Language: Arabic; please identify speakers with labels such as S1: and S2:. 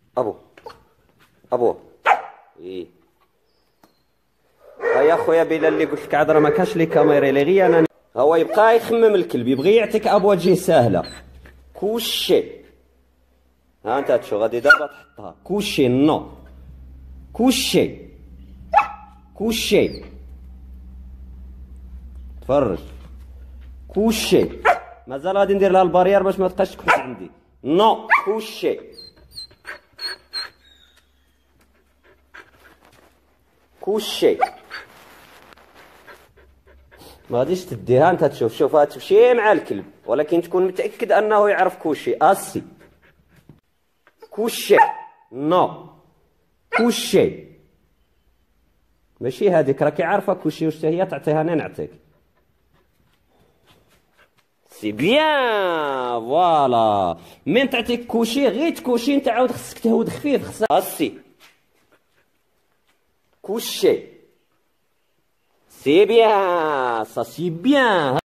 S1: ابو ابو ايه. يا خويا بلا اللي قلت لك عاد راه ما كانش لي كاميرا لي غير انا. هو يبقى يخمم الكلب، يبغي يعطيك ابوا تجي ساهله. كلشي ها انت تشو غادي دابا تحطها. كلشي نو كلشي كلشي تفرج. كلشي مازال غادي ندير لها البارير باش ما تبقاش تكبس عندي. نو كلشي كلشي. ما غاديش تديها انت تشوف. شوف تمشي مع الكلب ولكن تكون متاكد انه يعرف كلشي. اسي كلشي نو كلشي. ماشي هذيك راكي عارفه كلشي واش هي تعطيها انا نعطيك. سي بيان فوالا. من تعطيك كلشي غير تكوشي انت عاود خصك تهود خفيف. خصك اسي كلشي. سي بيان سا سي بيان.